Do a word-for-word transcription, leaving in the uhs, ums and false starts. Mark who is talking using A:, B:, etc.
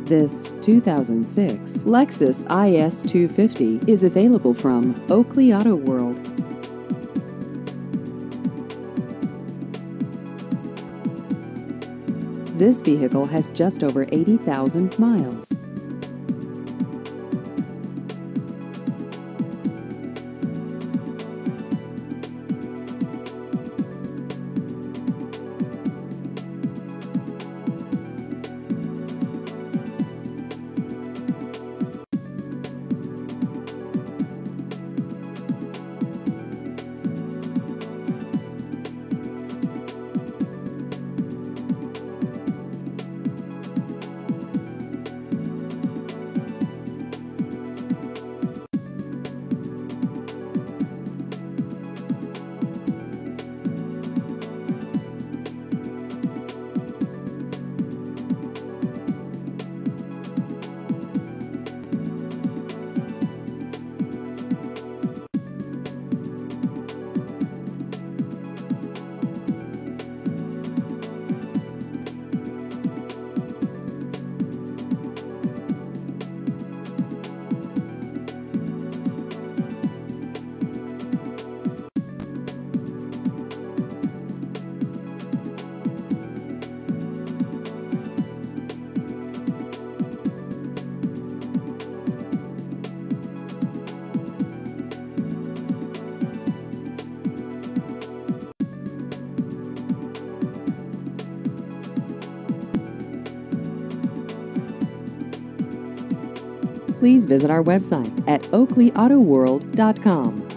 A: This two thousand six Lexus I S two fifty is available from Oakley Auto World. This vehicle has just over eighty thousand miles. Please visit our website at oakley auto world dot com.